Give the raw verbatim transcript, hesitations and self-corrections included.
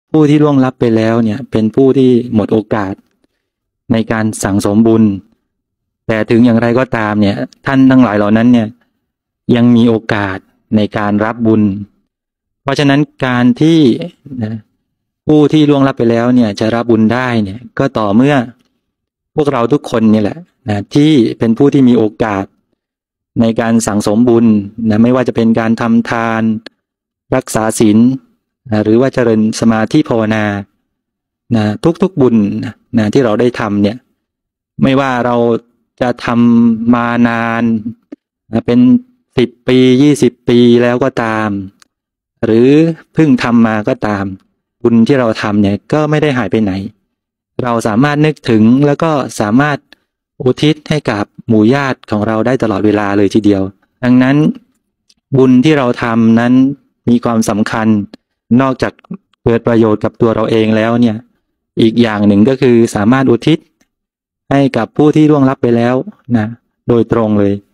ผู้ที่ล่วงลับไปแล้วเนี่ยเป็นผู้ที่หมดโอกาสในการสั่งสมบุญแต่ถึงอย่างไรก็ตามเนี่ยท่านทั้งหลายเหล่านั้นเนี่ยยังมีโอกาสในการรับบุญเพราะฉะนั้นการที่นะผู้ที่ล่วงลับไปแล้วเนี่ยจะรับบุญได้เนี่ยก็ต่อเมื่อพวกเราทุกคนนี่แหละนะที่เป็นผู้ที่มีโอกาสในการสั่งสมบุญนะไม่ว่าจะเป็นการทำทานรักษาศีลนะหรือว่าเจริญสมาธิภาวนานะทุกๆบุญนะที่เราได้ทำเนี่ยไม่ว่าเราจะทำมานานนะเป็นสิบปียี่สิบปีแล้วก็ตามหรือเพิ่งทำมาก็ตามบุญที่เราทำเนี่ยก็ไม่ได้หายไปไหนเราสามารถนึกถึงแล้วก็สามารถอุทิศให้กับหมู่ญาติของเราได้ตลอดเวลาเลยทีเดียวดังนั้นบุญที่เราทำนั้นมีความสำคัญนอกจากเกิดประโยชน์กับตัวเราเองแล้วเนี่ยอีกอย่างหนึ่งก็คือสามารถอุทิศให้กับผู้ที่ล่วงลับไปแล้วนะโดยตรงเลย